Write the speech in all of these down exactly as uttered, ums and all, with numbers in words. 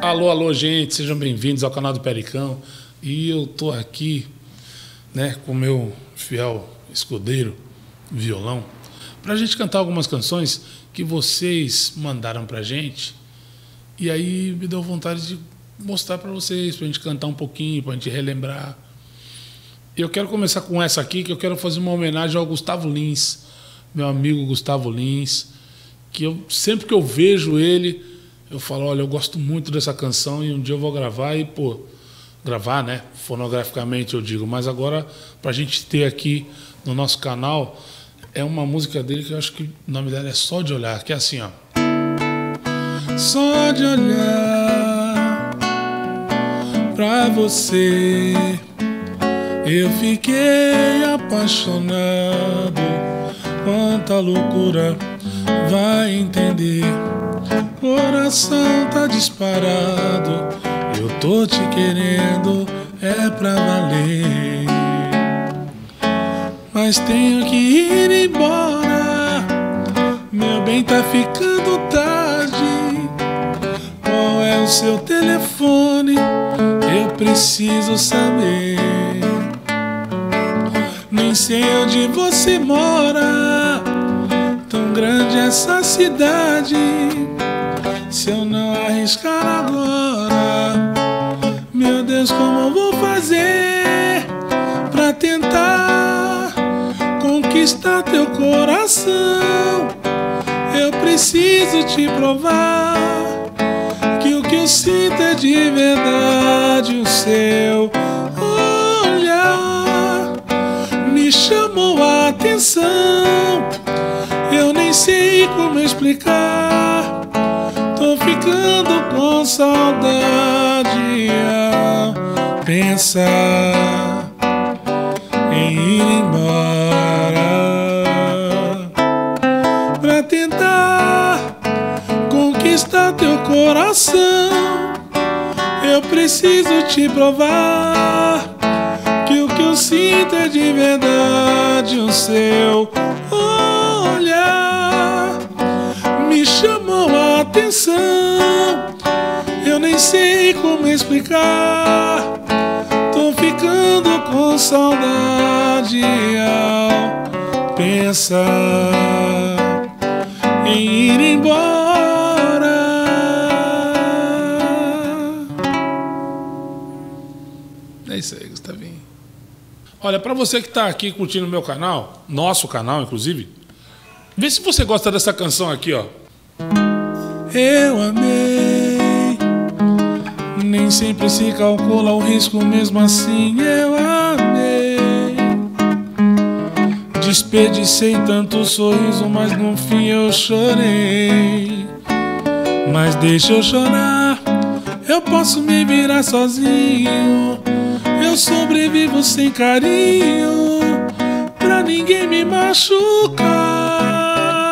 Alô, alô, gente, sejam bem-vindos ao canal do Pericão. E eu tô aqui, né, com o meu fiel escudeiro, violão, pra gente cantar algumas canções que vocês mandaram pra gente. E aí me deu vontade de mostrar pra vocês, pra gente cantar um pouquinho, pra gente relembrar. Eu quero começar com essa aqui, que eu quero fazer uma homenagem ao Gustavo Lins, meu amigo Gustavo Lins, que eu sempre que eu vejo ele, eu falo, olha, eu gosto muito dessa canção e um dia eu vou gravar e, pô, gravar, né, fonograficamente eu digo, mas agora, pra gente ter aqui no nosso canal, é uma música dele que eu acho que o nome dela é Só de Olhar, que é assim, ó. Só de olhar pra você, eu fiquei apaixonado. Quanta loucura, vai entender. Coração tá disparado, eu tô te querendo, é pra valer. Mas tenho que ir embora, meu bem, tá ficando tarde. Qual é o seu telefone? Eu preciso saber. Nem sei onde você mora, tão grande essa cidade. Se eu não arriscar agora, meu Deus, como eu vou fazer pra tentar conquistar teu coração? Eu preciso te provar que o que eu sinto é de verdade. O seu olhar me chamou a atenção, eu nem sei como explicar. Tô ficando com saudade ao pensar em ir embora. Pra tentar conquistar teu coração, eu preciso te provar que o que eu sinto é de verdade. O seu olhar me chamou a atenção, eu nem sei como explicar. Tô ficando com saudade ao pensar em ir embora. É isso aí, Gustavinho. Olha, pra você que tá aqui curtindo o meu canal, nosso canal, inclusive, vê se você gosta dessa canção aqui, ó. Eu amei, nem sempre se calcula o risco, mesmo assim eu amei. Desperdicei tanto sorriso, mas no fim eu chorei. Mas deixa eu chorar, eu posso me virar sozinho. Eu sobrevivo sem carinho, pra ninguém me machucar.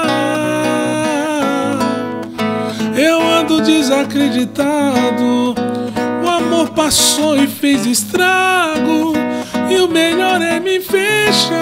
Eu ando desacreditado, o amor passou e fez estrago, e o melhor é me fechar,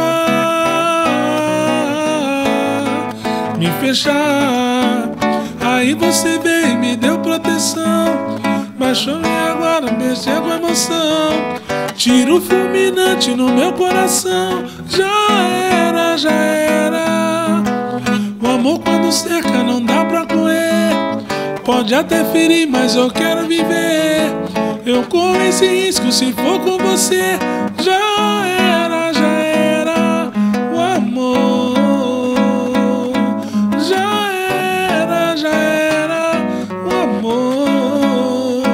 me fechar. Aí você veio e me deu proteção, baixou minha agora, mexeu com emoção. Tiro fulminante no meu coração, já era, já era. O amor quando cerca não dá pra correr, pode até ferir, mas eu quero viver. Eu corro esse risco se for com você. Já era, já era o amor. Já era, já era o amor.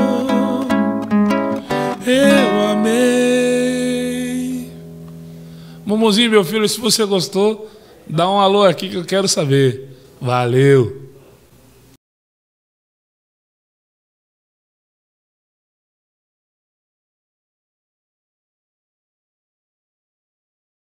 Eu amei. Momozinho, meu filho, se você gostou, dá um alô aqui que eu quero saber. Valeu!